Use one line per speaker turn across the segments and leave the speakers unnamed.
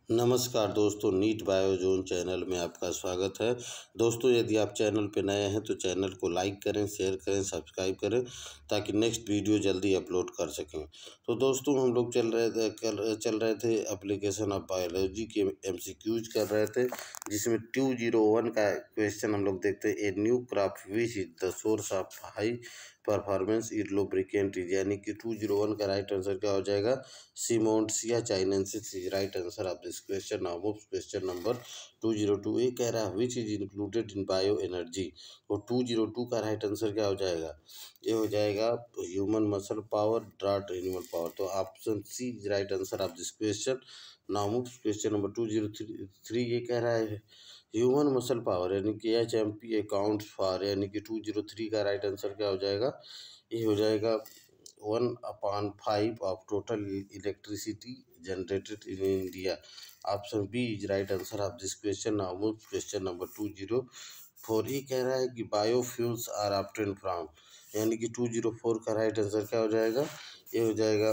नमस्कार दोस्तों, NEET Biozone channel में आपका स्वागत है। दोस्तों, यदि आप चैनल पर नए हैं तो चैनल को लाइक करें, शेयर करें, सब्सक्राइब करें ताकि नेक्स्ट वीडियो जल्दी अपलोड कर सकें। तो दोस्तों, हम लोग चल रहे थे एप्लीकेशन ऑफ बायोलॉजी के एमसीक्यूज कर रहे थे, जिसमें 201 का क्वेश्चन हम लोग देखते हैं। A new crop which is the source of high performance is lubricant is, यानी कि 201 का राइट आंसर क्या हो जाएगा? Simmondsia chinensis is right answer of this question. Now move question number 202। ये कह रहा है which is included in bio energy, और 202 का राइट आंसर क्या हो जाएगा? ये हो जाएगा human muscle power draught animal power. तो option C is right answer of this question. Now move question number 203। ये कह रहा है ह्यूमन मसल पावर यानी कि HMP अकाउंट फॉर, यानी कि 203 का राइट आंसर क्या हो जाएगा? ये हो जाएगा 1/5 of total electricity generated in India. Option B is right answer of this question. Now move question number 204। ये कह रहा है कि बायोफ्यूल्स आर ऑब्टेन्ड फ्रॉम, यानी कि 204 का राइट आंसर क्या हो जाएगा? ये हो जाएगा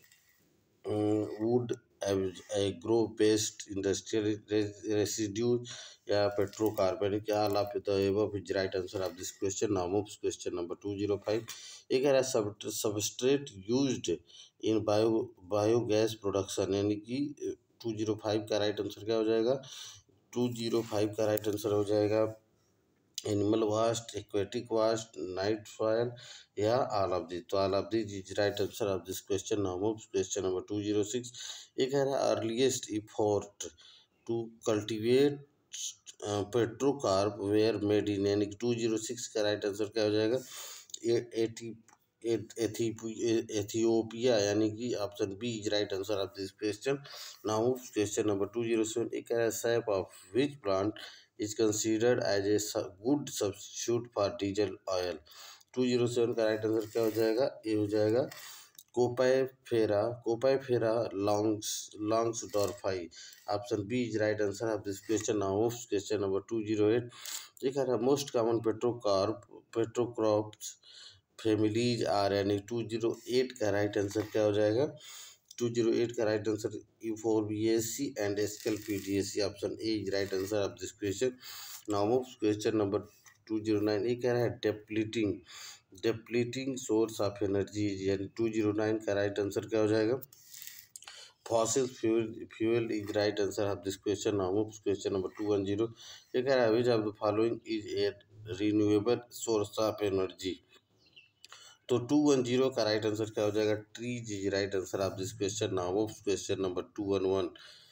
wood, agro based industrial residues या petrocarbonic, all of the above is right answer of this question. Now move question number 205। ये कह रहा है substrate used in biogas production, यानी कि 205 का राइट आंसर क्या हो जाएगा? 205 का राइट आंसर हो जाएगा animal waste, aquatic waste, night soil या ऑल ऑफ दिस। तो all of this is right answer of this question. Now move question number 206। ये कह रहा है earliest effort to cultivate petrocrop were made in, यानी कि 206 का राइट आंसर क्या हो जाएगा? एथियोपिया, यानी कि option B is right answer of this question. Now question number 207। एक कह रहा है sap of which plant is considered as a good substitute for diesel oil. 207 का राइट आंसर क्या हो जाएगा? ये हो जाएगा copaifera langsdorffii. Option B is right answer of this question. Now question number 208। ये कह रहा है most common petrocrops families are, यानी 208 का राइट आंसर क्या हो जाएगा? 208 का right answer euphorbiaceae and asclepiadaceae. Option A is right answer of this question. Now move question number 209। ये कह रहा है डेप्लीटिंग सोर्स ऑफ एनर्जी, यानी 209 का राइट आंसर क्या हो जाएगा? Fossil fuel is right answer of this question. Now move question number 210। ये कह रहा है which of the following is a renewable source of energy. तो 210 का राइट आंसर क्या हो जाएगा? Trees is right answer of this question. Now move question number 211।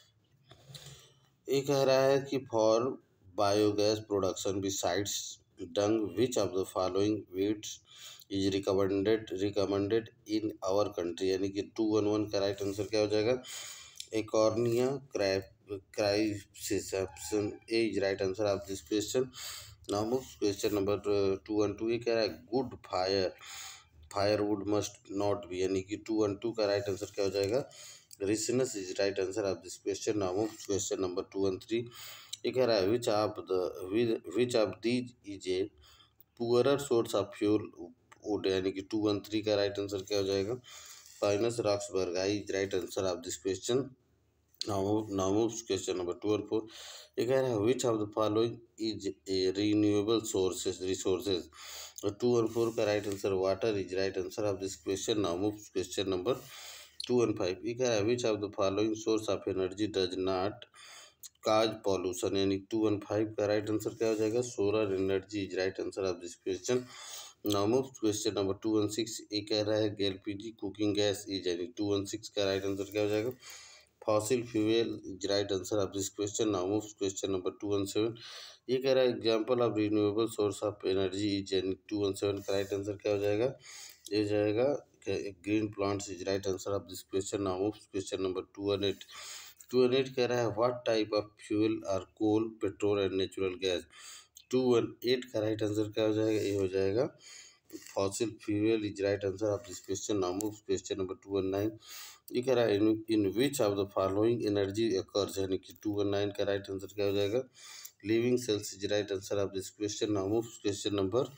ये कह रहा है कि for biogas production besides dung which of the following weeds is recommended in our country, यानी कि 211 का राइट आंसर क्या हो जाएगा? Eichhornia crassipes. Option A is right answer of this question. Now move question number 212। ये कह रहा है good firewood must not be, यानी कि 212 का राइट आंसर क्या हो जाएगा? Ricinus is right answer of this question. Now move question number 213। ये कह रहा है which of these is a poorer source of fuel wood, यानी कि 213 का राइट आंसर क्या हो जाएगा? Pinus roxburghii is right answer of this question. Now move question number 214। ये कह रहा है which of the following is a renewable resources. 214 का right answer water is right answer of this question. Now move question number 215। ये कह रहा है which of the following source of energy does not cause pollution, यानी 215 का right answer क्या हो जाएगा? Solar energy is right answer of this question. Now move question number 216। ये कह रहा है एलपीजी कुकिंग गैस इज, यानी 216 का राइट आंसर क्या हो जाएगा? Fossil fuel is right answer of this question. Now move question number 217। ये कह रहा है example of renewable source of energy is, यानी 217 का राइट आंसर क्या हो जाएगा? ये जाएगा green plants is right answer of this question. Now move question number 218। 218 कह रहा है what type of fuel are coal, petrol and natural gas. 218 का राइट आंसर क्या हो जाएगा? ये हो जाएगा fossil fuel is right answer of this question. Now move question number 219। ये कह रहा है in which of the following energy occurs, यानी कि 219 का राइट आंसर क्या हो जाएगा? Living cells is right answer of this question. Now move question number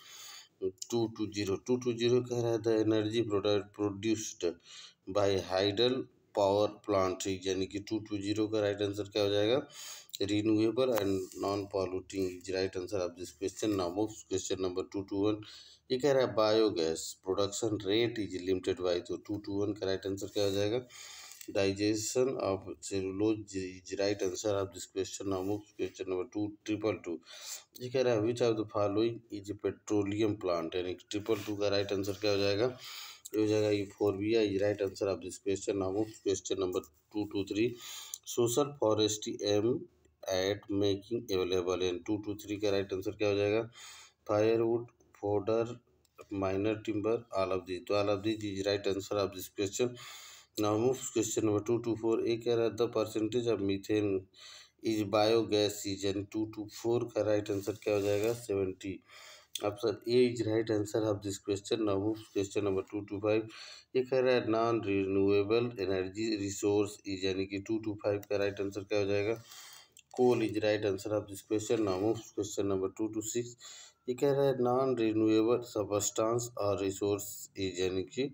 220 कह रहा है the energy produced by hydel power plant, यानी कि 220 का राइट आंसर क्या हो जाएगा, renewable and non polluting is right answer of this question. Now move question number 221। ये कह रहा है biogas production rate is limited by, तो 221 का राइट आंसर क्या हो जाएगा, digestion of cellulose is right answer of this question. Now move question number 222। ये कह रहा है which of the following is a petroleum plant, यानी 222 का राइट आंसर क्या हो जाएगा, ये हो जाएगा euphorbia is right answer of this question. Now move question number 223। Social forestry aim at making available, and 223 का राइट आंसर क्या हो जाएगा, firewood, fodder, minor timber, all of this, तो all of this is right answer of this question. Now move question number 224। एक कह रहा है the percentage of methane is biogas is, and 224 का राइट आंसर क्या हो जाएगा, 70। Option A is right answer of this question. Now move question number 225। ये कह रहा है non renewable energy resource is, यानी कि 225 का राइट आंसर क्या हो जाएगा, coal is right answer of this question. Now move question number 226। ये कह रहा है नॉन रिन्यूएबल सबस्टांस और रिसोर्स इज, यानी कि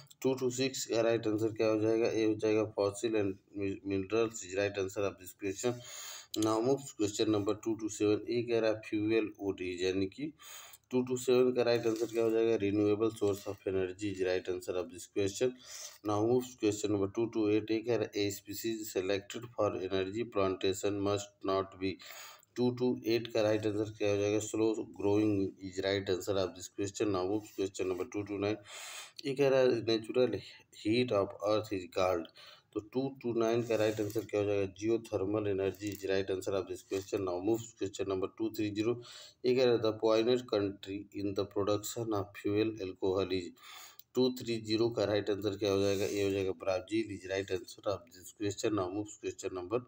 226 का राइट आंसर क्या हो जाएगा, ये हो जाएगा fossil and minerals is right answer of this question. Now move question number 227। ये कह रहा है फ्यूल वुड इज, यानी कि 227 का राइट आंसर क्या हो जाएगा, renewable source of energy is right answer of this question. Now move question number 228। ये कह रहा है a species selected for energy plantation must not be, 228 का राइट आंसर क्या हो जाएगा, slow growing is right answer of this question. Now move question number 229। ये कह रहा है natural heat of earth is called, तो 229 का राइट आंसर क्या हो जाएगा, जियो thermal energy is right answer of this question. Now move question number 230। ये कह रहा है the pointed country in the production of fuel alcohol is, 230 का राइट आंसर क्या हो जाएगा, ये हो जाएगा Brazil is right answer of this question. Now move question number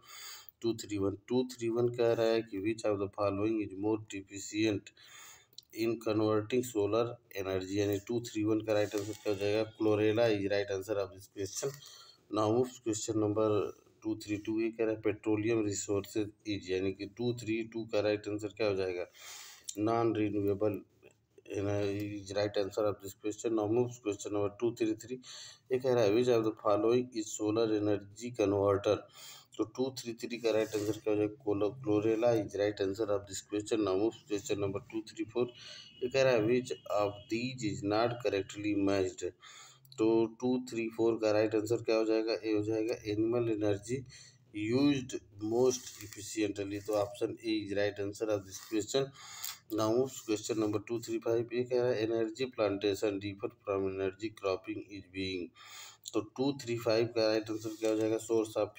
231 कह रहा है कि which of the following is more deficient in converting solar energy, यानी 231 का राइट आंसर क्या हो जाएगा, chlorella is right answer of this question. Now move question number 232। ये कह रहा है पेट्रोलियम रिसोर्सेज इज, यानी कि 232 का राइट आंसर क्या हो जाएगा, non renewable is right answer of this question. Now move question number 233। ये कह रहा है which of the following is solar energy converter, तो 233 का राइट आंसर क्या हो जाएगा, chlorella is right answer of this question. Now move question number 234। ये कह रहा है which of these is not correctly matched, तो 234 का राइट आंसर क्या हो जाएगा, ये हो जाएगा animal energy used most efficiently, तो option A is right answer of this question. Now question number 235। ये कह रहा है energy plantation differ from energy cropping is being, तो 235 का राइट आंसर क्या हो जाएगा, source of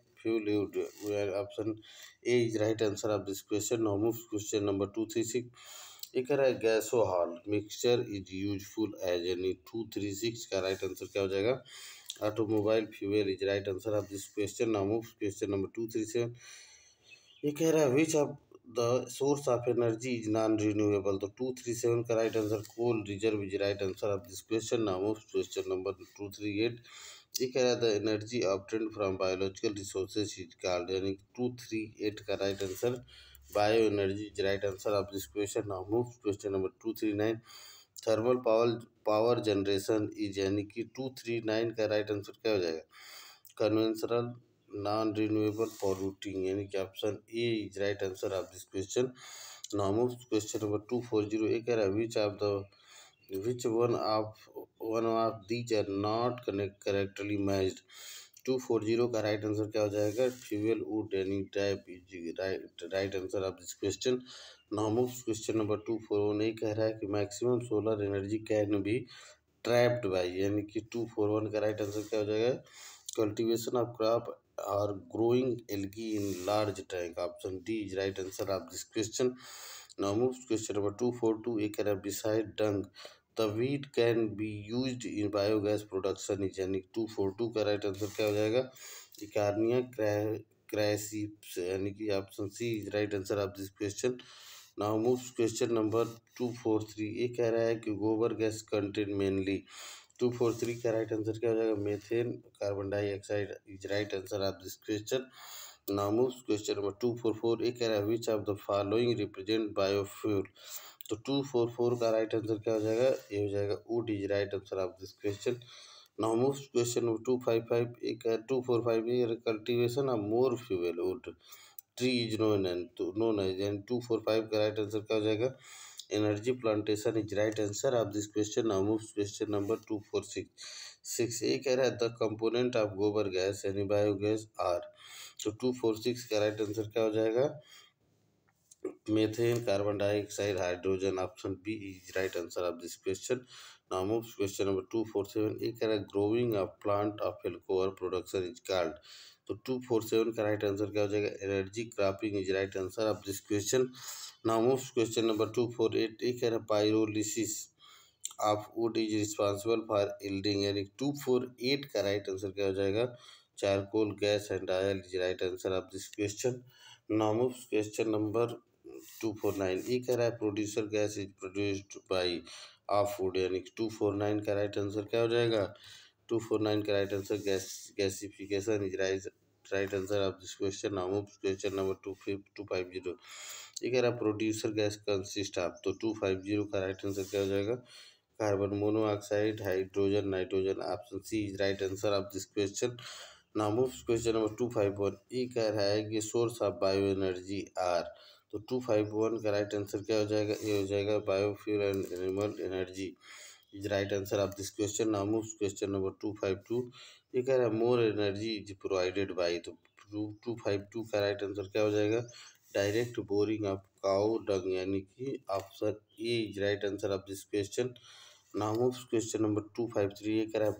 fuel option A is right answer of this question. Now move question number 236। ये कह रहा है gasohol mixture is useful as, यानी 236 का राइट आंसर क्या हो जाएगा, automobile fuel is right answer of this question. Now move question number 237। ये कह रहा है which of the source of energy is non renewable, तो 237 का right answer coal reserve is right answer of this question. Now question number 238। ये कह रहा है the energy obtained from biological resources is called, यानी 238 का right answer bio energy is right answer of this question. Now move question number 239। Thermal power generation is, यानी कि 239 का right answer क्या हो जाएगा, कन्वेंशनल नॉन रिन्यूएबल पॉल्यूटिंग, यानी कि option A is right answer of this question. Now move question number 240। ये कह रहा है which one of these are not correctly matched, 240 का राइट आंसर क्या हो जाएगा, fuel wood any type is right answer of this question. Now move question number 241। ये कह रहा है कि maximum solar energy can be trapped by, यानी कि 241 का राइट आंसर क्या हो जाएगा, कल्टीवेशन ऑफ क्रॉप और growing algae in large tank, option D is right answer of this question. Now move question number 242। ये कह रहा है besides dung the weed can be used in biogas production is, यानी 242 का right answer क्या हो जाएगा, इकार्निया क्रैसिप्स, यानी कि option C is right answer of this question. Now move question number 243। ये कह रहा है कि गोबर गैस कंटेन मेनली, 243 का राइट आंसर क्या हो जाएगा, methane carbon dioxide is right answer of this question. Now move question number 244। ये कह रहा है which of the following represent biofuel, तो 244 का राइट आंसर क्या हो जाएगा, ये हो जाएगा wood is right answer of this question. Now move question number 255. 245 is cultivation of more fuel wood tree is known as and 245 का राइट आंसर क्या हो जाएगा? Energy plantation is right answer of this question. Now move question number 246. ये कह रहा है the component of gobar gas यानी biogas are. तो 246 का राइट आंसर क्या हो जाएगा? Methane, carbon dioxide, hydrogen. Option B is right answer of this question. Now move question number 247. ये कह रहा है growing of plant of alcohol production is called. तो 247 का राइट आंसर क्या हो जाएगा? Energy cropping is right answer of this question. Now move question number 248. ये कह रहा है pyrolysis of wood is responsible for yielding यानी 248 का राइट आंसर क्या हो जाएगा? Charcoal gas and oil is right answer of this question. Now move question number 249. ये कह रहा है producer gas is produced by of food यानी 249 का राइट आंसर क्या हो जाएगा? 249 का right answer gasification is right answer of this question. Now move question number 250. ये कह रहा है प्रोड्यूसर गैस कंसिस्ट ऑफ. तो 250 का राइट आंसर क्या हो जाएगा? Carbon monoxide, hydrogen, nitrogen. Option C is right answer of this question. Now move question number 251. ये कह रहा है कि source of bio energy are. तो 251 का राइट आंसर क्या हो जाएगा? ये हो जाएगा biofuel and animal energy is right answer of this question. Now move question number 252. ये कह रहा है more energy is provided by. तो 252 का राइट आंसर क्या हो जाएगा? Direct boring of cow dung यानी कि option A is right answer of this question. Now move question number 253. ये कह रहा है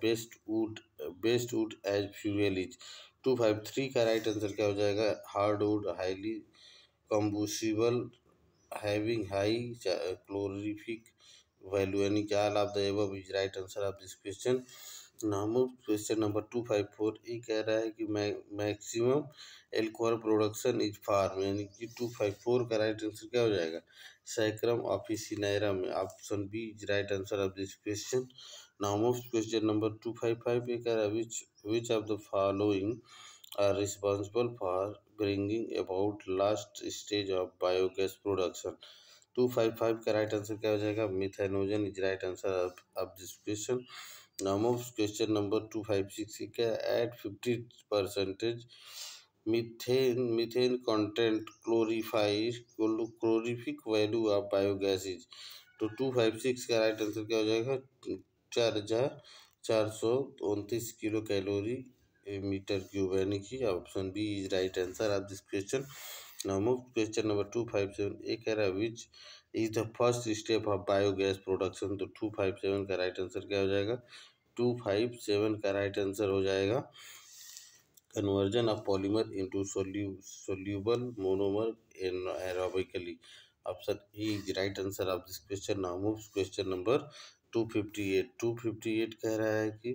best wood as fuel is. 253 का राइट आंसर क्या हो जाएगा? Hard wood highly combustible having high calorific value यानी कि all of the above is right answer of this question. Now move question number 254. ये कह रहा है कि maximum alcohol production is farm यानी कि 254 का राइट आंसर क्या हो जाएगा? Saccharum officinarum. Option B is right answer of this question. Now move question number 255. ये कह रहा है which of the following are responsible for bringing about last stage of biogas production. 255 का राइट आंसर क्या हो जाएगा? Methanogen is right answer of this question. Now move question number 256. क्या at 50% methane content calorific value of biogas is. तो 256 का right answer क्या हो जाएगा? 4429 किलो कैलोरी मीटर क्यूब यानी कि option B is right answer of this question. Now move question number 257. ये कह रहा है which is the first step of biogas production. तो 257 का राइट आंसर क्या हो जाएगा? 257 का राइट आंसर हो जाएगा conversion of polymer into soluble monomer aerobically. Option A is right answer of this question. Now move question number 258 कह रहा है कि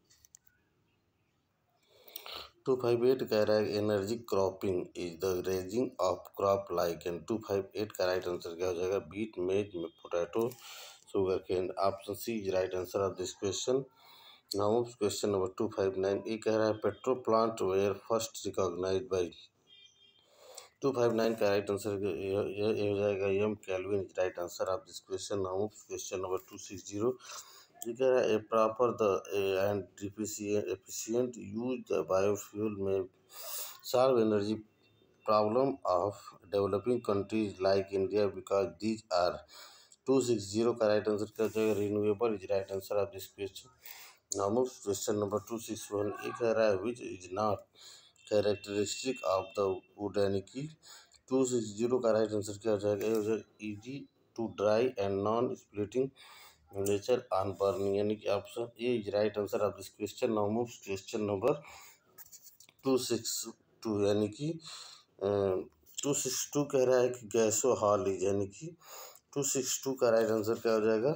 258 कह रहा है energy cropping is the raising of crop like and 258 का राइट आंसर क्या हो जाएगा? Beet maize potato sugar cane. Option C is right answer of this question. Now question number 259. ये कह रहा है petro plant were first recognised by. 259 का right answer ये हो जाएगा M Calvin is right answer of this question. Now question number 260. ये कह रहा है proper the and efficient use the biofuel may solve energy problem of developing countries like India because these are. 260 का right answer क्या हो जाएगा? Renewable is right answer of this question. Now move question number 261. ये कह रहा है which is not characteristic of the wood यानी कि 260 का राइट आंसर क्या हो जाएगा? ये हो जाएगा easy to dry and non splitting nature on burning यानी कि option A is right answer of this question. Now move question number 262 यानी कि 262 कह रहा है कि गैसो हॉल इज यानी कि 262 का राइट आंसर क्या हो जाएगा?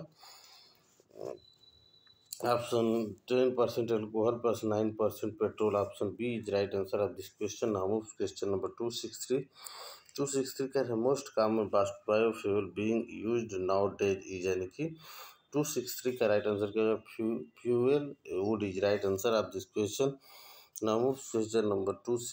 Option 10% alcohol plus 9% petrol. Option B is right answer of this question. Now move question number 263 कह रहे हैं most common biofuel being used now days is यानी कि 263 का राइट आंसर क्या होगा? Fuel wood is right answer of this question. Now move question number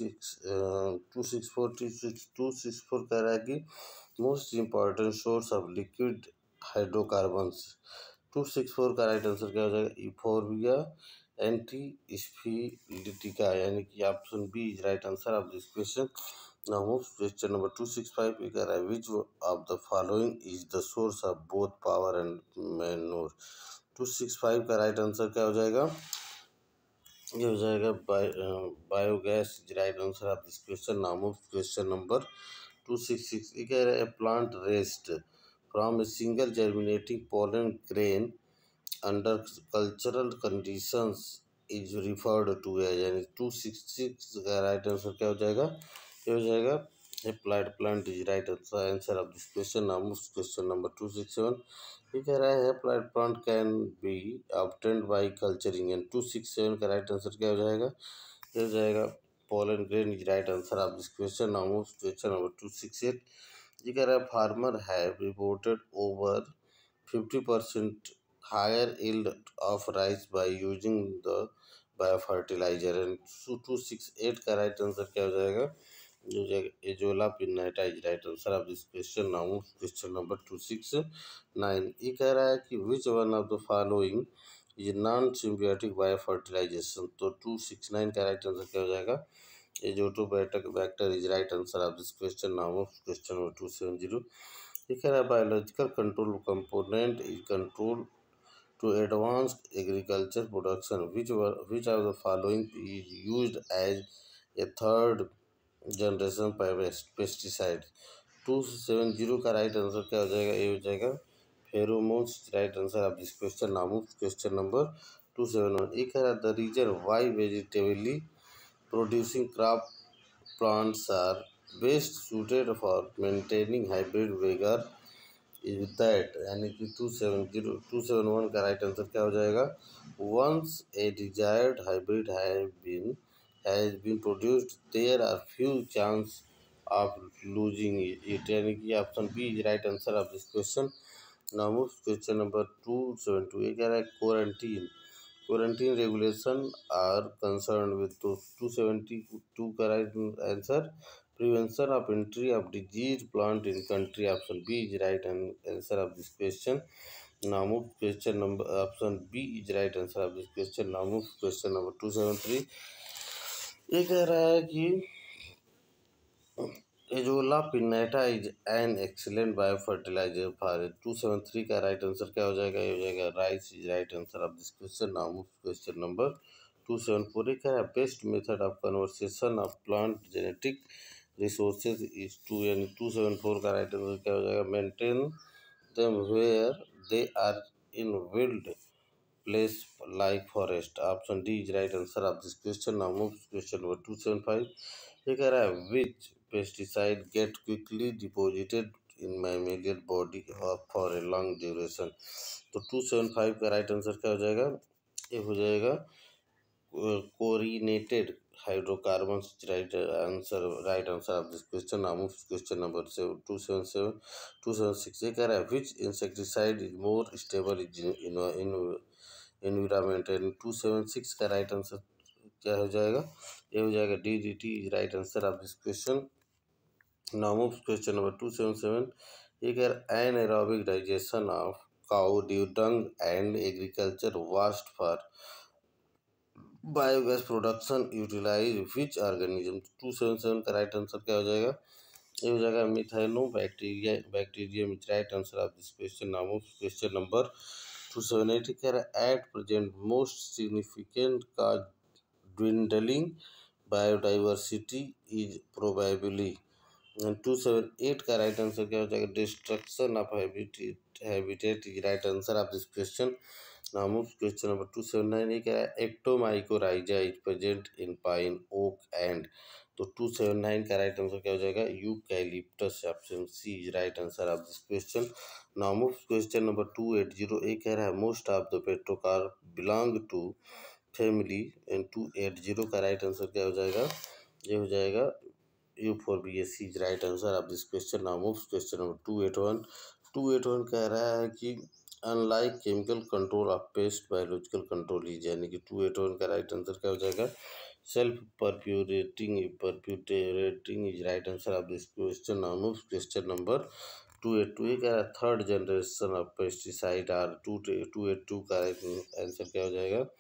264 कह रहा है कि most important source of liquid hydrocarbons. 264 का राइट आंसर क्या हो जाएगा? इफोर्बिया एंटी का, यानी कि option B is right answer of this question. Now move question number 265। ये कह रहा है which of the following is the source of both power and manure. 265 का राइट आंसर क्या हो जाएगा? ये हो जाएगा biogas is right answer of this question. Now move question number 266। ये कह रहा है plant raised from a single germinating pollen grain under cultural conditions is referred to as, यानी 266 का राइट आंसर क्या हो जाएगा? ये हो जाएगा applied plant is right answer of this question. Now moves question number 267. ये कह रहा है applied plant can be obtained by culturing, and 267 का राइट आंसर क्या हो जाएगा? ये हो जाएगा pollen grain is right answer of this question. Now moves question number 268. ये कह रहा है farmer have reported over 50% higher yield of rice by using the biofertilizer, and 268 का राइट आंसर क्या हो जाएगा? जो Azolla pinnata is right answer of this question. Now question number 269। ये कह रहा है कि which one of the following is non symbiotic bio fertilization. तो 269 का राइट आंसर क्या हो जाएगा? Azotobacter bacter is right answer of this question. Now question number 270। ये कह रहा है biological control component is control to advanced agriculture production, which of the following is used as a third generation pesticide. 270 का right answer क्या हो जाएगा? ये हो जाएगा pheromones right answer of this question. नाम क्वेश्चन नंबर 271। एक है the reason why vegetably producing crop plants are best suited for maintaining hybrid vigour is that, यानी कि 271 का राइट आंसर क्या हो जाएगा? Once a desired hybrid has been produced there are few chance of losing it, यानी कि option B is right answer of this question. Now question number 272। ये कह रहा है quarantine regulation are concern with. 272 का right answer prevention of entry of disease plant in country, option B is right and answer of this question. Now move question number option B is right answer of this question. Now move question number 273। ये कह रहा है कि Azolla pinnata is an excellent bio fertilizer for. 273 का right answer क्या हो जाएगा? ये हो जाएगा rice is right answer of this question. Now move question number 274। ये कह रहा है best method of conversation of plant genetic resources is to, यानी 274 का राइट आंसर क्या हो जाएगा? Maintain them where they are in wild place like forest, option D is right answer of this question. Now move question number 275। ये कह रहा है which pesticide get quickly deposited in mammalian body for a long duration. तो 275 का right answer क्या हो जाएगा? ये हो जाएगा chlorinated hydrocarbons right answer of this question. Now question number 276। ये कह रहा है which insecticide is more stable in environment, and 276 का राइट आंसर क्या हो जाएगा? ये हो जाएगा DDT is right answer of this question. Now question number 277। ये कह रहा है anaerobic digestion of cow due dung and agriculture waste for biogas production utilize which organism. 277 का राइट आंसर क्या हो जाएगा? ये हो जाएगा methylobacterium is right answer of this question. Now question number 278। कह रहा है एट प्रेजेंट मोस्ट सिग्निफिकेंट का dwindling biodiversity is probably, 278 का राइट आंसर क्या हो जाएगा? Destruction of habitat is right answer of this question. Now move question number 279। ये क्या है? Ectomycorrhiza is present in pine oak and. तो 279 का राइट आंसर क्या हो जाएगा? Eucalyptus, option C is right answer of this question. Now move question number 280। ये कह रहा है most of the petrocarp belong to family, and 280 का राइट आंसर क्या हो जाएगा? ये हो जाएगा Euphorbiaceae is right answer of this question. Now move question number 281। 281 कह रहा है कि unlike chemical control of pest biological control is, यानी कि 281 का राइट आंसर क्या हो जाएगा? Self perpetuating is right answer of this question. Now move question number 282 का third generation of pesticide are. 282 का आंसर क्या हो जाएगा?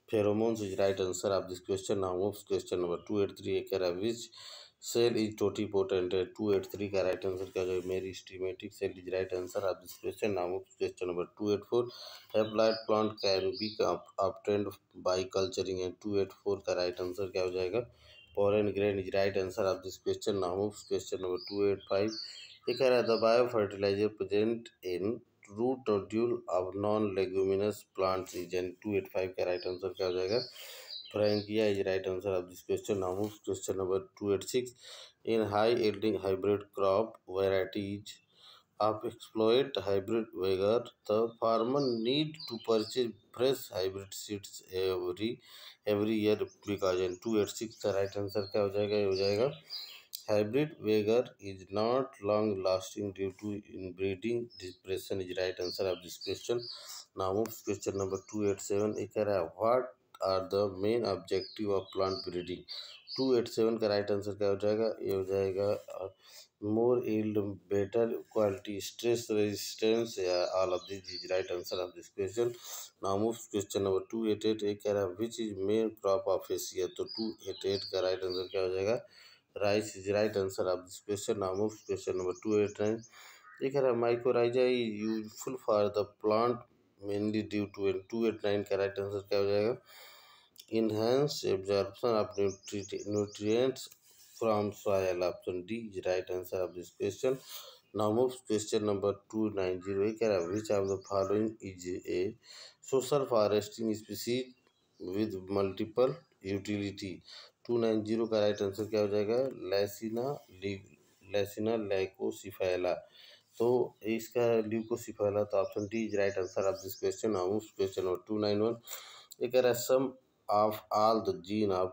Pheromones is right answer of this question. Now moves question number 283 कह रहा है which cell is totipotent. 283 का right answer क्या जो meristematic cell is right answer of this question. Now moves question number 284 haploid plant can be obtained by culturing. And 284 का right answer क्या हो जाएगा pollen grain is right answer of this question. Now moves question number 285 ये कह रहा है the biofertilizer present in root nodule of non leguminous plants is an 285 का right answer क्या हो जाएगा Frankia is right answer of this question. Now move question number 286 in high yielding hybrid crop varieties of exploit hybrid vigor, the farmer need to purchase fresh hybrid seeds every year because in 286 का right answer क्या हो जाएगा ये हो जाएगा hybrid vigor is not long lasting due to inbreeding depression is right answer of this question. Now move question number 287 ये कह रहा है what are the main objective of plant breeding. 287 का राइट आंसर क्या हो जाएगा ये हो जाएगा more yield, better quality, stress resistance. Yeah, all of this is right answer of this question. Now move question number 288 एक कह रहा है which is main crop of Asia. तो 288 का right answer क्या हो जाएगा rice is right answer of this question. Now move question number 289 ये कह रहा है mycorrhiza is useful for the plant mainly due to. 289 का right answer क्या हो जाएगा enhance absorption of nutrients from soil. Option D is right answer of this question. Now moves question number 290 कह रहा है which of the following is a social foresting species with multiple utility. 290 का right answer क्या हो जाएगा लैसिना लैकोसिफेला. तो इसका leucocephala तो option D is right answer of this question. Now move question number 291 ये कह रहा है सम of all the gene of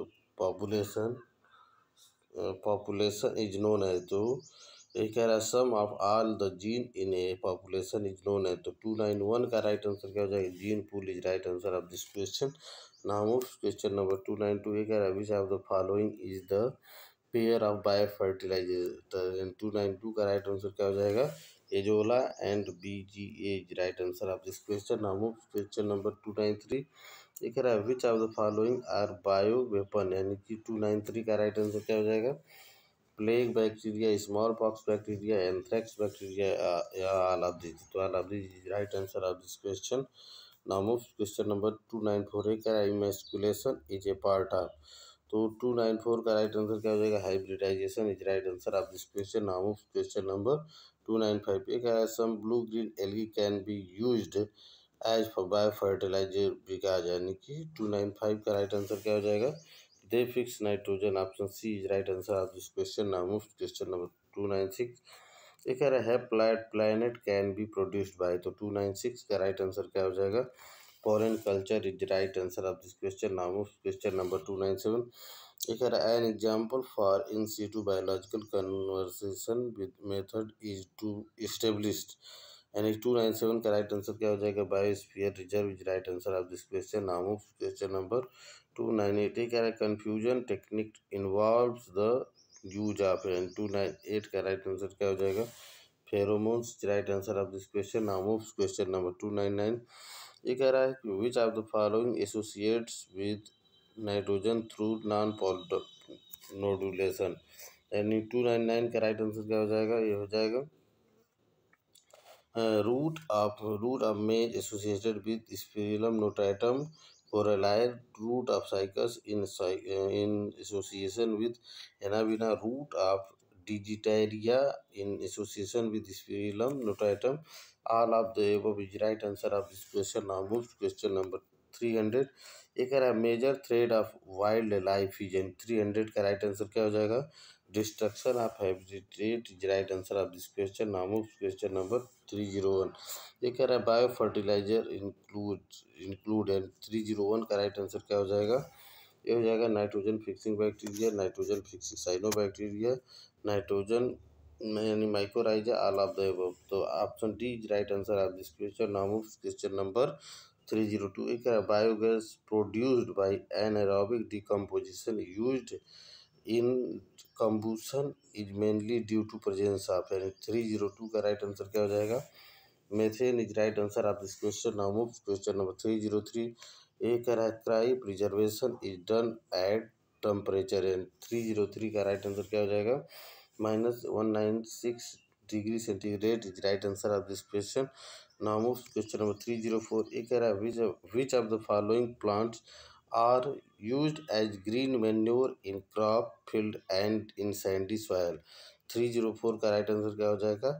population is known as. तो ये कह रहा है sum of all the gene in a population is known as. तो 291 का राइट आंसर क्या हो जाएगा gene pool is right answer of this question. Now move question number 292 ये कह रहा है which of the following is the pair of bio fertilizer. 292 का राइट आंसर क्या हो जाएगा Azolla and BGA is right answer of this question. Now move question number 293 ये कह रहा है which of the following are bio weapon. यानी कि 293 का राइट आंसर क्या हो जाएगा plague bacteria small pox bacteria anthrax bacteria या ऑल ऑफ दिस. तो all of this is right answer of this question. Now move question number 294 कह रहा है emasculation is a part of. तो 294 का राइट आंसर क्या हो जाएगा hybridization is right answer of this question. Now move question number 295 ये कह रहा है some blue green algae can be used as for bio fertilizer because. यानी कि 295 का राइट आंसर क्या हो जाएगा they fix nitrogen. Option C is right answer of this question. Now move question number 296 ये कह रहा है planet can be produced by. तो 296 का राइट आंसर क्या हो जाएगा pollen culture is the right answer of this question. Now move question number 297 ये कह रहा है an example for in situ biological conservation with method is to established. यानी 297 का राइट आंसर क्या हो जाएगा biosphere reserve is right answer of this question. Now move question number 298 कह रहा है confusion technique involves the use of. And 298 का right answer क्या हो जाएगा pheromones right answer of this question. Now move question number 299 ये कह रहा है कि which of the following associates with nitrogen through non nodulation. यानी 299 का राइट आंसर क्या हो जाएगा ये हो जाएगा root of maize associated with Spirillum notatum coralline. Root of cycas in association with Anabaena. Root of Digitaria in association with Spirillum notatum. All of the above is right answer of this question. Now move to question number 300 ये कह रहा है major thread of wild life is. 300 का right answer क्या हो जाएगा destruction of habitat is right answer of this question. Now move question number 301 ये कह रहा है बायो फर्टिलाइजर इंक्लूड. एंड 301 का राइट आंसर क्या हो जाएगा ये हो जाएगा nitrogen fixing bacteria nitrogen fixing cyano bacteria nitrogen यानी mycorrhiza all of the above. तो option D is right answer of this question. Now move question number 302 एक biogas produced by anaerobic decomposition used in combustion is mainly due to presence of. यानी 302 का right answer क्या हो जाएगा methane is right answer of this question. Now move question number 303 ए कह रहा है cryopreservation is done at temperature and 303 का राइट आंसर क्या हो जाएगा -196 degree centigrade is right answer of this question. Now move question number 304। एक कह रहा है which of the following plants are used as green manure in crop field and in sandy soil. 304 का right answer क्या हो जाएगा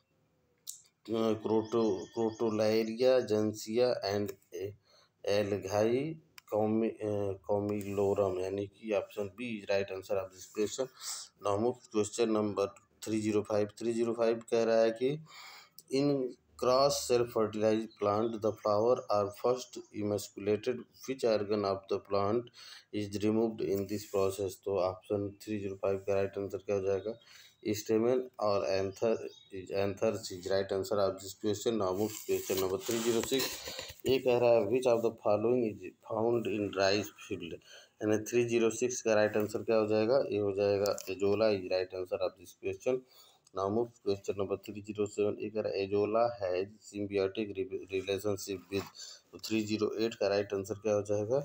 क्रोटोलाइरिया जेंसिया and algae कॉमिलोरम, यानी कि option B is right answer of this question. Now move question number 305 कह रहा है कि in cross self fertilise plant the flower are first emasculated which organ of the plant is removed in this process. तो option 305 का right answer क्या हो जाएगा stamen और anthers is right answer of this question. Now move question number 306। ये कह रहा है which of the following is found in rice field, यानी 306 का राइट आंसर क्या हो जाएगा ये हो जाएगा azolla is right answer of this question. Now move question number 307। ये कह रहा है azolla has symbiotic relationship with, तो 308 का राइट आंसर क्या हो जाएगा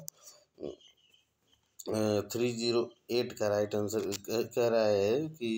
308 का राइट आंसर कह रहा है कि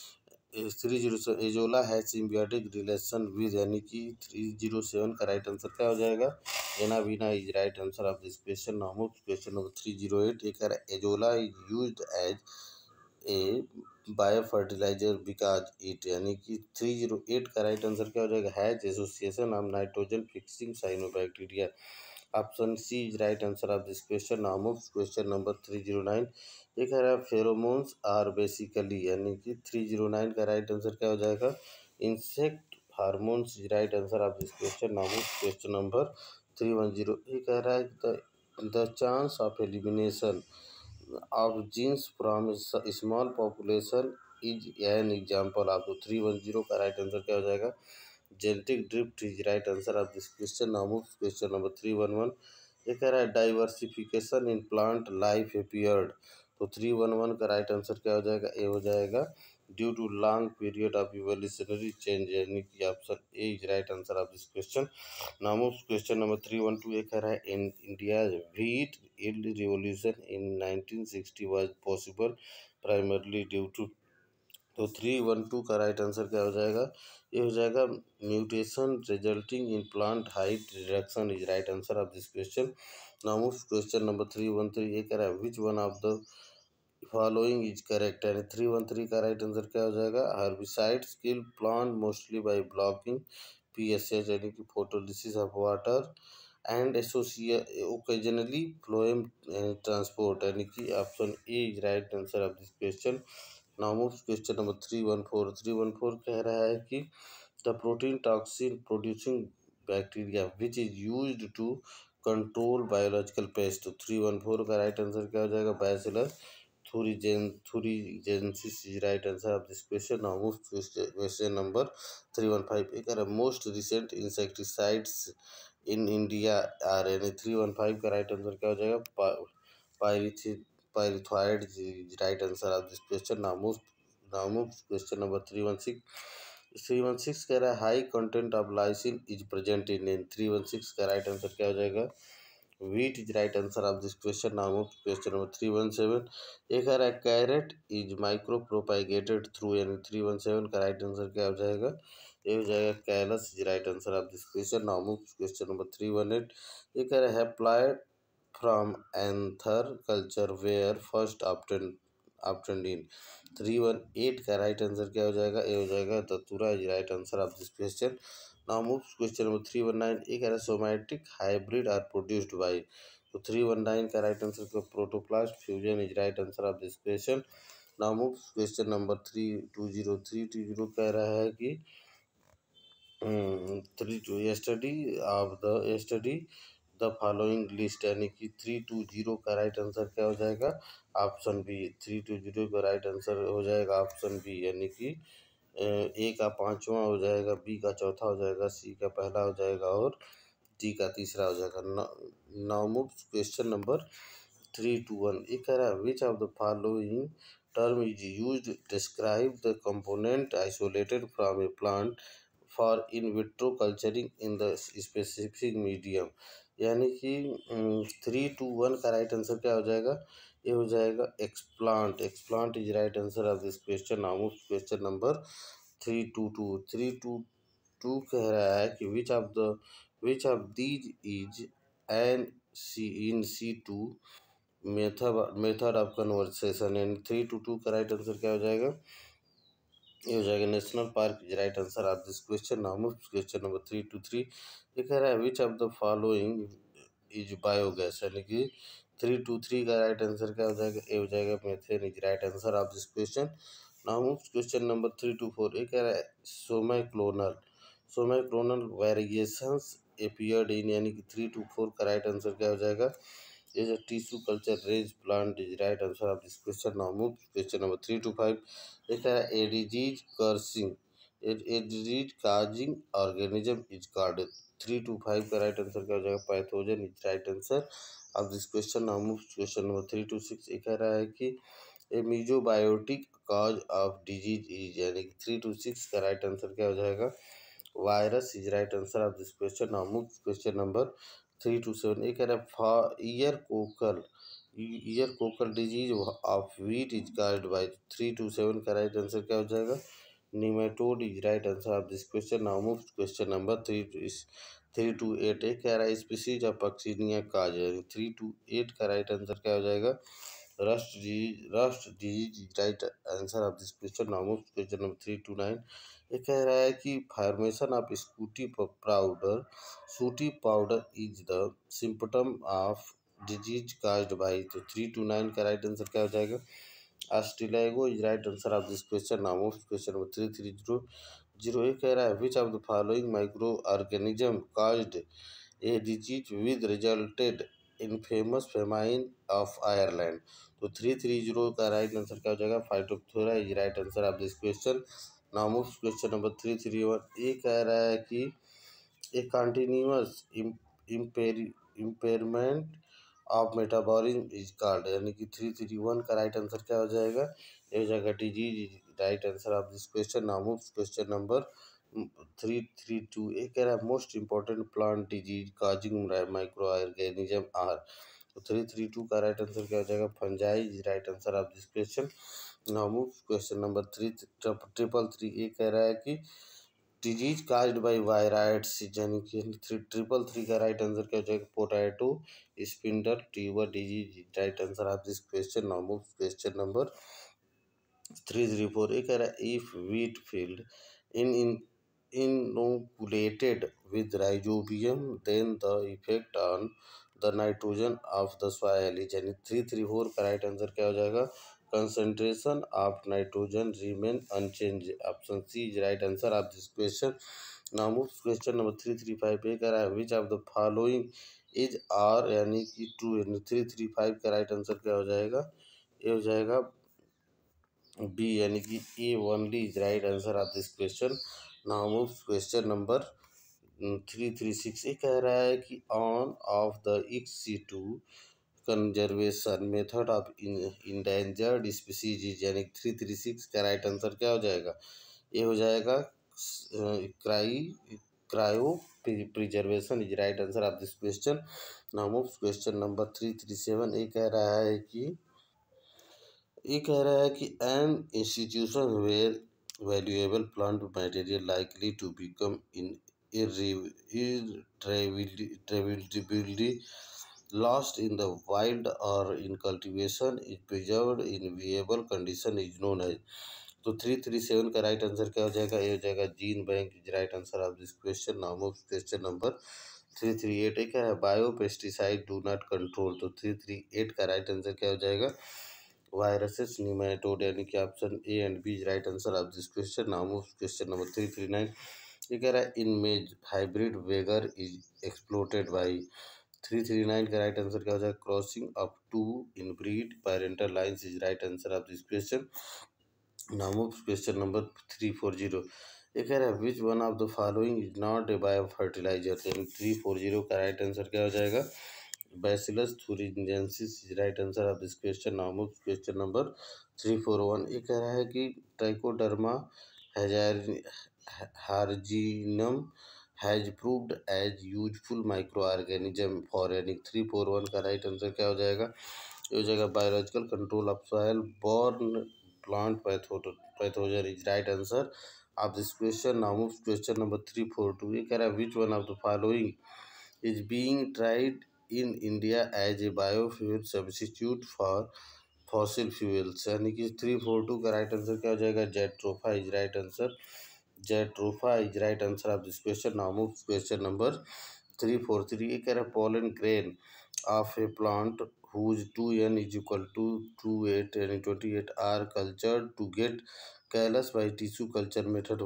307 एजोला है सिम्बियोटिक रिलेशन विद, यानी कि 307 का राइट आंसर क्या हो जाएगा एनावीना is right answer of this question. Now move question number 308। ये कह रहा है azolla is used as a bio fertiliser because it, यानी कि 308 का राइट आंसर क्या हो जाएगा has association of nitrogen fixing cyanobacteria. Option C is right answer of this question. Now move question number 309। ये कह रहा है फेरोमोन्स आर बेसिकली, यानी कि 309 का राइट आंसर क्या हो जाएगा insect hormones is right answer of this question. Now move question number 310। ये कह रहा है the chance of elimination of genes from a small population is an example of। 310 का राइट आंसर क्या हो जाएगा genetic drift is right answer of this question. Now move question number 311। ये कह रहा है diversification in plant life appeared, तो 311 का राइट आंसर क्या हो जाएगा ए हो जाएगा due to long period of evolutionary change, यानी कि option A is right answer of this question. Now move question number 312। ये कह रहा है in India wheat yield revolution in 1960 was possible primarily due to, तो 312 का राइट आंसर क्या हो जाएगा ये हो जाएगा mutation resulting in plant height reduction is right answer of this question. Now move question number 313। ये कह रहा है which one of the following is correct, यानी 313 का राइट आंसर क्या हो जाएगा herbicides kill plant mostly by blocking PSH, यानी कि photolysis of water and associate occasionally phloem transport, यानी कि option A is right answer of this question. Now move question number 314 कह रहा है कि the protein toxin producing bacteria which is used to control biological pest, तो 314 का right answer क्या हो जाएगा bacillus thuringiensis is right answer of this question. Now move question number 315। एक most recent insecticides in India are, यानी 315 का right answer क्या हो जाएगा pyrethroid right answer of this question. Now move question number 316 कह रहा है high content of lysine is present in 316 का राइट आंसर क्या हो जाएगा wheat is right answer of this question. Now move question number 317। एक कह रहा है carrot is micro propagated through, यानी 317 का राइट आंसर क्या हो जाएगा ये हो जाएगा callus is right answer of this question. Now move question number 318। ये कह रहा है haploid from anther culture were first obtained in, 318 का राइट आंसर क्या हो जाएगा ये हो जाएगा datura is right answer of this question. Now move question number 319। एक है somatic hybrid are produced by, तो 319 का राइट आंसर को protoplast fusion is right answer of this question. Now move question number 320 कह रहा है कि 3 द फॉलोइंग लिस्ट, यानी कि 320 का राइट आंसर क्या हो जाएगा ऑप्शन बी, 320 का राइट आंसर हो जाएगा ऑप्शन बी, यानी कि ए का पांचवा हो जाएगा, बी का चौथा हो जाएगा, सी का पहला हो जाएगा और डी का तीसरा हो जाएगा। Now move question number 321। ये कह रहा है which of the following term is used describe the component isolated from a plant for in vitro culturing in the specific medium, यानी कि 3, 2, 1 का राइट आंसर क्या हो जाएगा, ये हो जाएगा explant. Explant is right answer of this question. Now question number 322 कह रहा है कि which of these is an C in C2 method of conversation. यानी 322 का राइट आंसर क्या हो जाएगा, ये हो जाएगा national park is right answer of this question. Now question number 323 ये कह रहा है which of the following is biogas. यानी कि 323 का राइट आंसर क्या हो जाएगा, ये हो जाएगा methane is right answer of this question. Now question number 324 ये कह रहा है सोमाइक्लोनल वेरिएशंस अपीयर्ड इन। यानी कि 324 का राइट आंसर क्या हो जाएगा, is a tissue culture raised plant is right answer of this question. Now move question number 325 एक है a disease causing organism is called 325 का राइट आंसर क्या हो जाएगा, pathogen is right answer of this question. Now move question number 326 ये कह रहा है कि a mesobiotic cause of disease is. यानी कि 326 का राइट आंसर क्या हो जाएगा, virus is right answer of this question. Now move question number 327 ये कह रहा है ear cockle disease of wheat is caused by. 327 का राइट आंसर क्या हो जाएगा, nematode is right answer of this question. Now move question number 328 ये कह रहा है स्पीसीज ऑफ पक्सीनिया काज। 328 का राइट आंसर क्या हो जाएगा, rust disease is right answer of this question. Now move question number 329 ये कह रहा है कि formation of sooty powder is the symptom of disease caused by. तो 329 का राइट आंसर क्या हो जाएगा, ustilago is right answer of this question. Now question number 330 ये कह रहा है which of the following micro organism caused a disease with resulted in famous famine of Ireland. तो 330 का राइट आंसर क्या हो जाएगा, phytophthora is right answer of this question. Now question number 331 ये कह रहा है कि a continuous impairment of metabolism is called. यानी कि 331 का राइट आंसर क्या हो जाएगा, ये हो जाएगा disease is right answer of this question. Now question number 332 ये कह रहा है most important plant disease causing micro organism are. तो 332 का राइट आंसर क्या हो जाएगा, fungi is right answer of this question. Now question number 333 ये कह रहा है कि डिजीज काज्ड बाय वायराइड्स। यानी कि 333 का राइट आंसर क्या हो जाएगा, potato spindle tuber disease right answer of this question. Now question number 334 ये कह रहा है if wheat field in inoculated with rhizobium then the effect on the nitrogen of the soil is। यानी 334 का right answer क्या हो जाएगा, concentration of nitrogen remain unchanged। Option C is right answer of this question. Now question number 335 पे कह रहा है which of the following is are. यानी कि ट्रू। यानी 335 का राइट आंसर क्या हो जाएगा, ये हो जाएगा बी। यानी कि A only is right answer of this question. Now question number 336 ये कह रहा है कि on of the XC2 conservation method of endangered species. यानी 336 का राइट आंसर क्या हो जाएगा, ये हो जाएगा cryo preservation is right answer of this question. Now question number 337 ये कह रहा है कि an institution where valuable plant material likely to become in irretrievably lost in the wild or in cultivation is preserved in viable condition is known as। तो 337 का right answer क्या हो जाएगा, ये हो जाएगा gene bank is right answer of this question. Now question number 338 क्या है, bio pesticide do not control. तो 338 का राइट आंसर क्या हो जाएगा, वायरसेस निमेटोड। यानी कि option A and B is right answer of this question. Now question number 339 ये कह रहा है in maize hybrid vigour is exploited by. 339 का राइट आंसर क्या हो जाएगा, crossing of two in breed parental lines is right answer of this question. Now question number 340 ये कह रहा है which one of the following is not a bio fertiliser. 340 का right answer क्या हो जाएगा, bacillus thuringiensis is right answer of this question. Now question number 341 ये कह रहा है कि trichoderma harzianum has proved as useful micro organism for यानी 341 का राइट आंसर क्या हो जाएगा, ये हो जाएगा biological control of soil borne plant pathogen is right answer of this question. Now move question number 342, ये कह रहा है which one of the following is being tried in India as a biofuel substitute for fossil fuels, यानी कि 342 का right answer क्या हो जाएगा, jatropha is right answer, jatropha is right answer of this question. Now move question number 343, ये कह रहा है pollen grain of a plant whose 2n is equal to 28 and 28 are cultured to get callus by tissue culture method.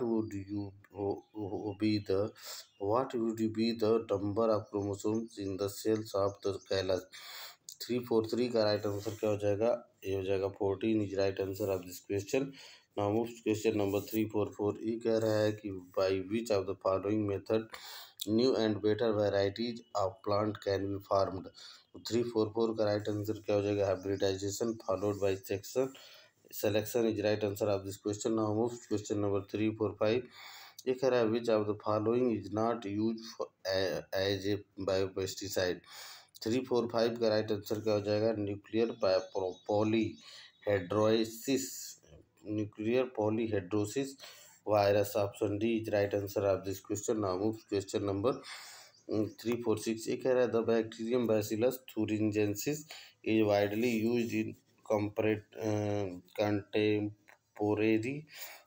What would be the number of chromosomes in the cells of the callus? 343 का right answer क्या हो जाएगा, ये हो जाएगा 14 is right answer of this question. Now move question number 344, ये कह रहा है कि by which of the following method new and better varieties of plant can be farmed. 344 का राइट आंसर क्या हो जाएगा, hybridization followed by selection is right answer of this question. Now move question number 345, ये कह रहा है which of the following is not use as A biopesticide. 345 का right answer क्या हो जाएगा, polyhedrosis, nuclear polyhedrosis virus, option D is right answer of this question. Now move question number 346, ये कह रहा है the bacterium Bacillus thuringiensis is widely used in contemporary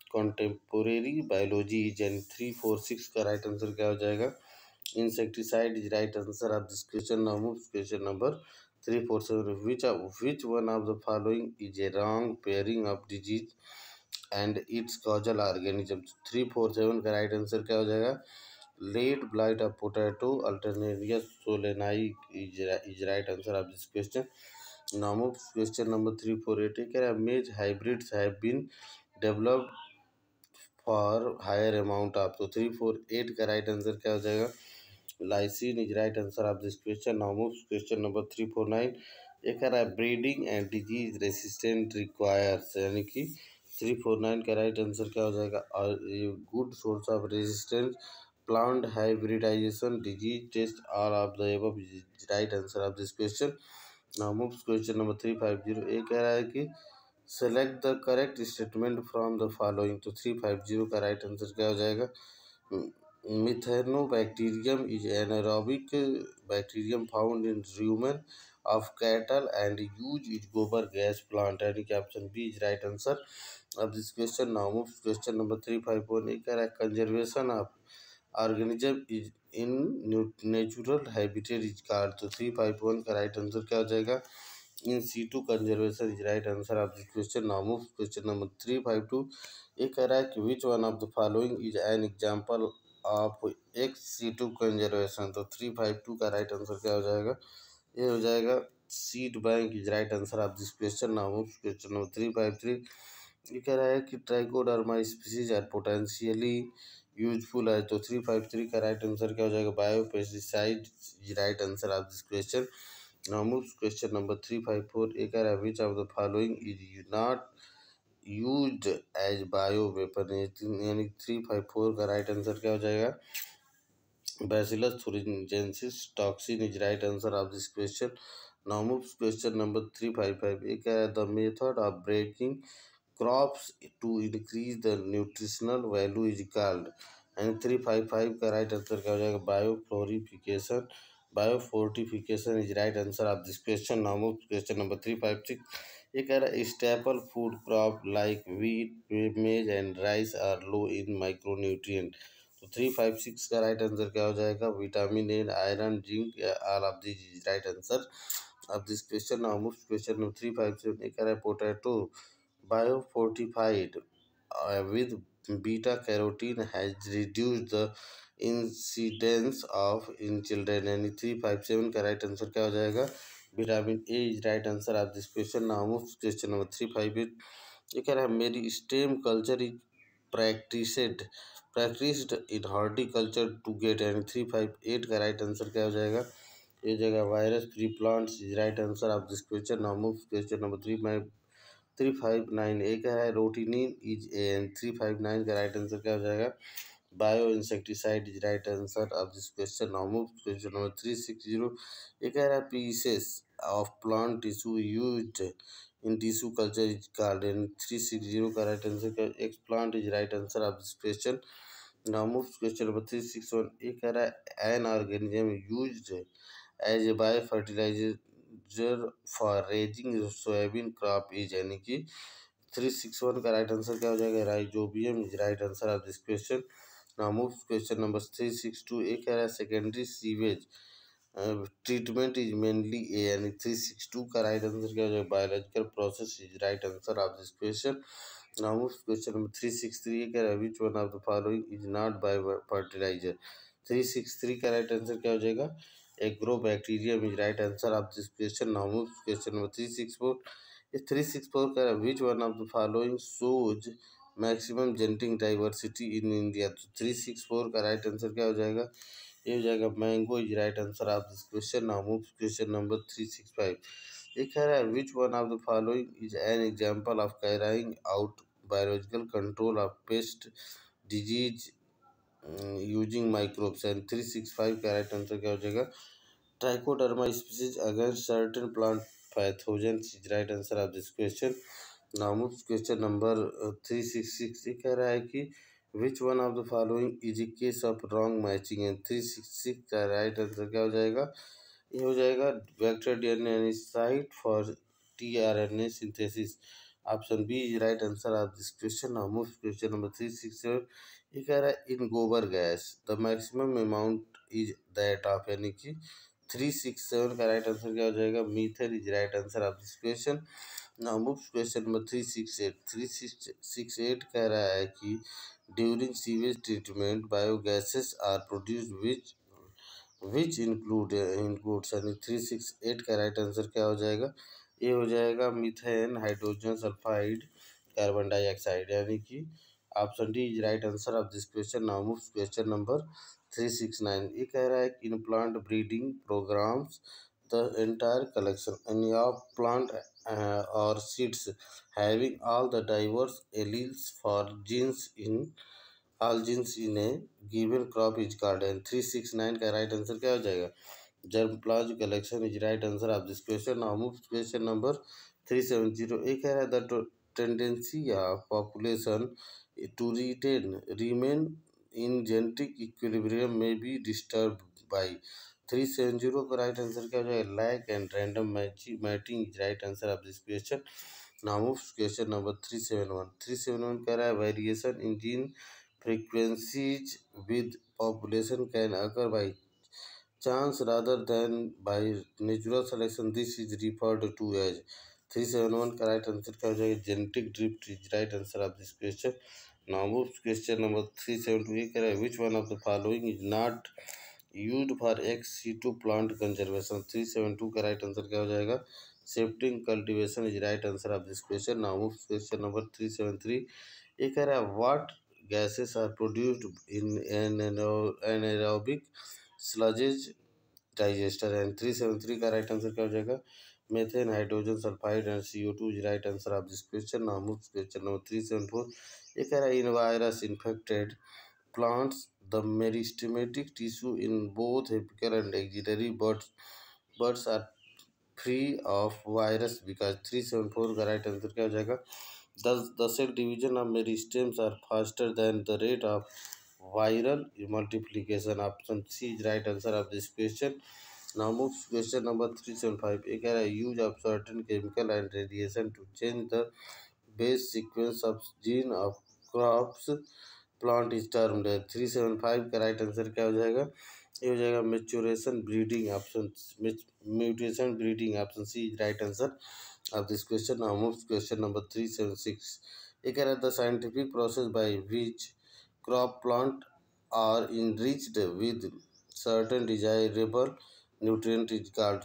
biology is an. 346 का right answer क्या हो जाएगा, insecticide is right answer of this question. Now move question number 347, which one of the following is a wrong pairing of disease and its causal organism। 347 का right answer क्या हो जाएगा, late blight of potato Alternaria solani is right answer of this question. Now move question number 348, कह रहा है maize hybrids have been developed for higher amount of, तो 348 का right answer क्या हो जाएगा, lysine is right answer of this question. Now move question number 349, ये कह रहा है breeding and disease resistant requires, यानी कि 349 का राइट आंसर क्या हो जाएगा, good source of resistance plant hybridization disease test all of the above is right answer of this question. Now move question number 350, ये कह रहा है कि select the correct statement from the following, तो 350 का राइट आंसर क्या हो जाएगा, Methanobacterium is anaerobic bacterium found in rumen of cattle and use its gobar gas plant, यानी कि option B is right answer of this question. Now move question number 351, ये कह रहा है conservation of organism is in natural habitat is called, तो 351 का right answer क्या हो जाएगा, in situ conservation is right answer of this question. Now move question number 352, ये कह रहा है कि which one of the following is an example of ex situ conservation, तो 352 का राइट आंसर क्या हो जाएगा, ये हो जाएगा seed bank is right answer of this question. Now move question number 353, ये कह रहा है कि Trichoderma species are potentially useful है, तो 353 का राइट आंसर क्या हो जाएगा, biopesticide is right answer of this question. Now move question number 354, ये कह रहा है which of the following is not used as bio weapon, यानी 354 का राइट आंसर क्या हो जाएगा, bacillus thuringiensis toxin is right answer of this question. Now move question number 355, ये कह रहा है the method of breaking crops to increase the nutritional value is called, and 355 का राइट आंसर क्या हो जाएगा, biofortification is right answer of this question. Now move question number 356, ये कह रहा है staple food crop like wheat maize and rice are low in micronutrient, तो 356 का राइट आंसर क्या हो जाएगा, vitamin A iron zinc all of this is right answer of this question. Now move question number 357, ये कह रहा है potato biofortified with beta carotene has reduced the incidence of in children, यानी 357 का right answer क्या हो जाएगा, vitamin A is right answer of this question. Now move question number 358, ये कह रहा है meristem culture is practised in horticulture to get, यानी 358 का राइट आंसर क्या हो जाएगा, ये जगह virus free plants is right answer of this question. Now move question number 359, एक है रोटिनिन इज एन, 359 का राइट आंसर क्या हो जाएगा, Bioinsecticide is right answer of this question. Now move to question number 360. एक कह रहा है pieces of plant tissue used in tissue culture is called, and 360 का right answer का explant is right answer of this question. Now move to question number 361. एक कह रहा है an organism used as a biofertilizer for raising soybean crop is, यानी कि 361 का right answer क्या हो जाएगा, Rhizobium is right answer of this question. Now move question number 362. एक कह रहा है secondary sewage treatment is mainly a, यानी 362 का राइट आंसर क्या हो जाएगा, biological process is right answer of this question. Now move question number 363. ये कह रहा है which one of the following is not bio fertilizer. 363 का राइट आंसर क्या हो जाएगा, Agrobacterium is right answer of this question. Now move question number 364. इस 364 का which one of the following shows maximum genetic diversity in India. तो 364 का right answer क्या हो जाएगा, ये हो जाएगा mango is right answer of this question. Now move question number 365. ये कह रहा है which one of the following is an example of carrying out biological control of pest disease using microbes. And 365 का राइट आंसर क्या हो जाएगा, Trichoderma species against certain plant pathogens is right answer of this question. Now move question number 366. ये कह रहा है कि which one of the following is a case of wrong matching. And 366 का राइट आंसर क्या हो जाएगा, ये हो जाएगा vector DNA site for tRNA synthesis. Option B is right answer of this question. Now move question number 367. ये कह रहा है in gobar gas the maximum amount is that of, यानी कि 367 का राइट आंसर क्या हो जाएगा, methane is right answer of this question. Now move question number 368. 368 कह रहा है कि during sewage treatment biogases are produced which includes, यानी 368 का राइट आंसर क्या हो जाएगा, ये हो जाएगा methane, hydrogen sulphide, carbon dioxide, यानी कि option D is right answer of this question. Now move question number 369. ये कह रहा है कि in plant breeding programmes the entire collection any of plant और seeds having all the diverse alleles for genes in all genes in a given crop is called. And 369 का right answer क्या हो जाएगा, germplasm collection is right answer of this question. Now move to question number 370. एक है the tendency of population to remain in genetic equilibrium may be disturbed by. 370 का right answer क्या हो जाएगा, lack and random mating is right answer of this question. Now move to question number 371. 371 कह रहा है variation in gene frequencies with population can occur by chance rather than by natural selection. This is referred to as. 371 का right answer क्या हो जाएगा, genetic drift is right answer of this question. Now move question number 372. कह रहा है which one of the following is not used for ex situ plant conservation. 372 का right answer क्या हो जाएगा, shifting cultivation is right answer of this question. Now move question number 373. ये कह रहा है what gases are produced in an anaerobic sludges digester. एंड 373 का राइट आंसर क्या हो जाएगा, methane, hydrogen sulphide and CO2 is right answer of this question. Now move question number 374. ये कह रहा है in virus infected plants the meristematic tissue in both apical and axillary birds are free of virus because. 374 का right answer क्या हो जाएगा, the cell division of meristems are faster than the rate of viral multiplication. Option C is right answer of this question. Now move to question number 375. एक कह रहा है use of certain chemical and radiation to change the base sequence of gene of crops plant is termed. 375 का right answer क्या हो जाएगा, ये हो जाएगा maturation breeding. Option mutation breeding, option C is right answer of this question. Now move to question number 376. ये कह रहा है the scientific process by which crop plant are enriched with certain desirable nutrient is called.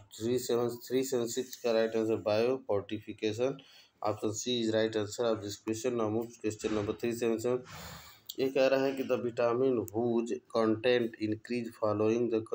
376 का right answer biofortification. Option C is right answer of this question. Now move to question number 377. ये कह रहा है कि the vitamin whose content increase following the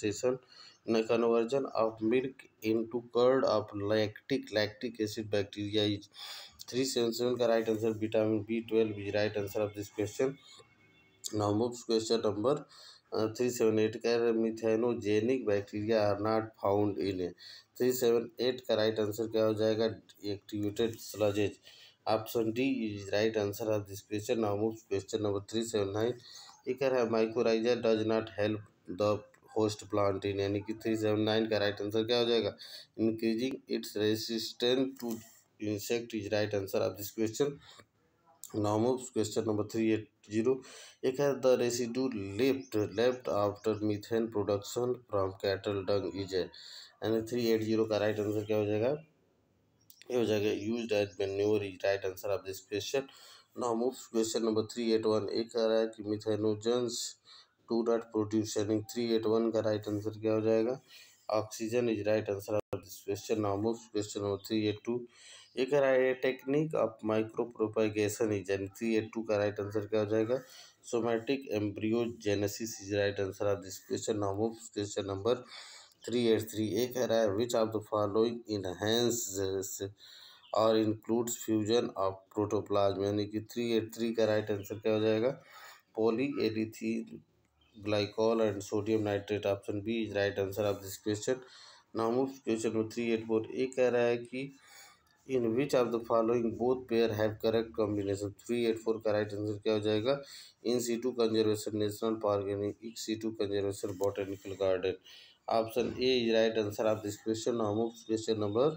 conversion of milk into curd of lactic acid bacteria is. 377 का right answer vitamin B12 is right answer of this question. Now moves question number 378 का methanogenic bacteria are not found in 378 का right answer क्या हो जाएगा? Activated sludges. Option D is right answer of this question. Now moves question number 379। ये कह रहा है mycorrhiza does not help the host plant in, यानी कि 379 का राइट आंसर क्या हो जाएगा? Increasing its resistant to insect is right answer of this question. Now moves question number 380. एक है the residue left after methane production from cattle dung is a, यानी 380 का राइट आंसर क्या हो जाएगा? ये हो जाएगा used as manure is right answer of this question. Now moves question number 381। एक कह रहा है कि मिथेनोजन्स डू नॉट प्रोड्यूस, यानी 381 का राइट आंसर क्या हो जाएगा? Oxygen is right answer of this question. Now moves question number 382। ये कह रहा है technique of micro propagation is, यानी 382 का राइट आंसर क्या हो जाएगा? Somatic embryogenesis is right answer of this question. Now moves question number 383। ये कह रहा है which of the following enhance और इंक्लूड्स फ्यूजन ऑफ प्रोटोप्लाज्म, यानी कि 383 का राइट आंसर क्या हो जाएगा? Poly एरिथीन glycol and sodium nitrate. Option B is right answer of this question. Now move question number 384। ये कह रहा है कि in which of the following both pair have correct combination. 384 का राइट आंसर क्या हो जाएगा? In situ conservation national park, यानी in situ conservation botanical garden. Option A is right answer of this question. Now move question number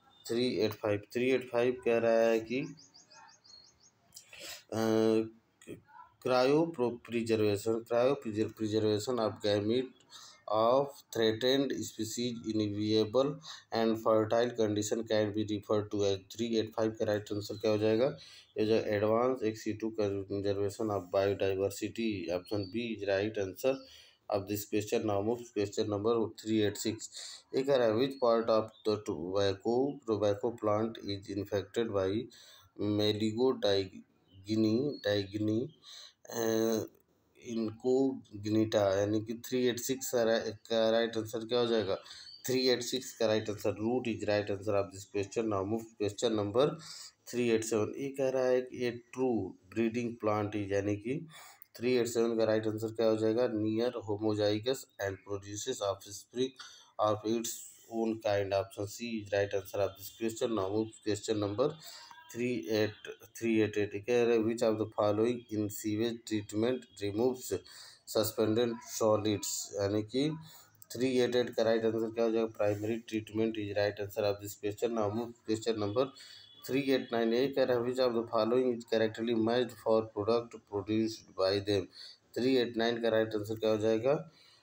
385 कह रहा है कि cryo preservation of gamete of threatened species in viable and fertile condition can be refer to as. 385 का right answer क्या हो जाएगा? ये जो advance ex situ conservation of biodiversity. Option B is right answer of this question. Now moves question number 386. एक है which part of the tobacco plant is infected by Meligo डाइगनी incognita, यानी कि 386 का राइट आंसर क्या हो जाएगा? 386 का right answer root is right answer of this question. Now move question number 387। ये कह रहा है कि a true breeding plant is, यानी कि 387 का राइट आंसर क्या हो जाएगा? Near homozygous and produces offspring of its own kind. Option C is right answer of this question. Now move question number 388 कह रहे which of the following in sewage treatment removes suspended solids, यानी कि 388 का right answer क्या हो जाएगा? Primary treatment is right answer of this question. Now move question number 389। ये कह रहा है which of the following is correctly matched for product produced by them. 389 का राइट आंसर क्या हो जाएगा?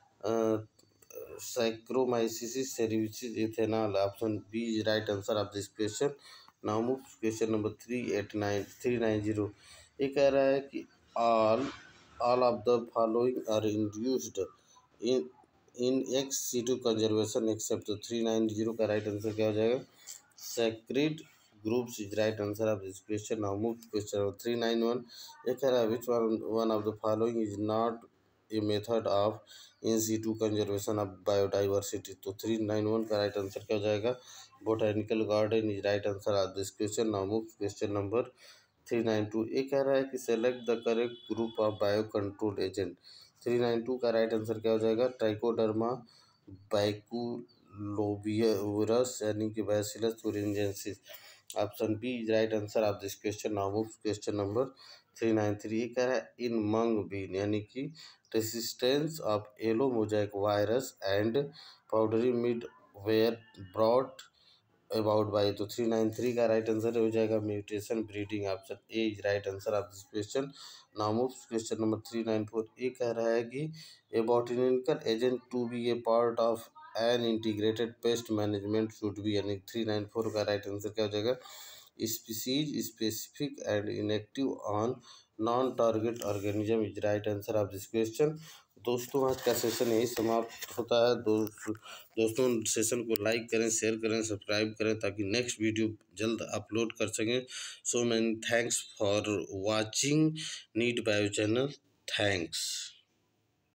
Saccharomyces cerevisiae ethanol. Option B is right answer of this question. Now move question number 390। ये कह रहा है कि all of the following are induced in in ex situ conservation except. 390 का राइट आंसर क्या हो जाएगा? Sacred groups is right answer of this question. Now move question number 391। ये कह रहा है which one of the following is not a method of in situ conservation of biodiversity. तो 391 का राइट आंसर क्या हो जाएगा? Botanical garden is right answer of this question. Now move question number 392। ये कह रहा है कि select the correct group of bio control agent. 392 का राइट आंसर क्या हो जाएगा? ट्राइकोडर्मा बैकुलोवियरस, यानी कि Bacillus thuringiensis। Option B is right answer of this question. Now move question number 393। ये कह रहा है इन मंग बीन, यानी कि resistance of yellow mosaic virus and powdery mildew were brought about by. तो 393 का राइट आंसर हो जाएगा mutation breeding. Option A is right answer of this question. Now move question number 394। ये कह रहा है कि a botanical agent to be a part of an integrated pest management should be, यानी 394 का राइट आंसर क्या हो जाएगा? Species specific and inactive on non target organism is right answer of this question. दोस्तों आज का सेशन यही समाप्त होता है। दोस्तों सेशन को लाइक करें, शेयर करें, सब्सक्राइब करें ताकि नेक्स्ट वीडियो जल्द अपलोड कर सकें। So many thanks for watching NEET bio channel. Thanks.